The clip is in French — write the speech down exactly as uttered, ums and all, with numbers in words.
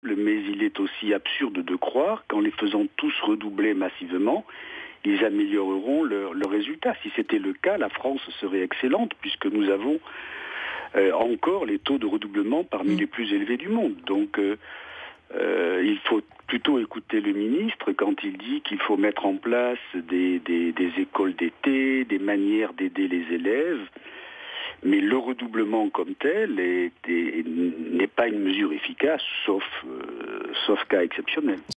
mais il est aussi absurde de croire qu'en les faisant tous redoubler massivement, ils amélioreront leurs leur résultats. Si c'était le cas, la France serait excellente, puisque nous avons euh, encore les taux de redoublement parmi mmh. les plus élevés du monde. Donc, euh, euh, il faut plutôt écouter le ministre quand il dit qu'il faut mettre en place des, des, des écoles d'été, des manières d'aider les élèves. Mais le redoublement comme tel est, est, n'est pas une mesure efficace, sauf, euh, sauf cas exceptionnel.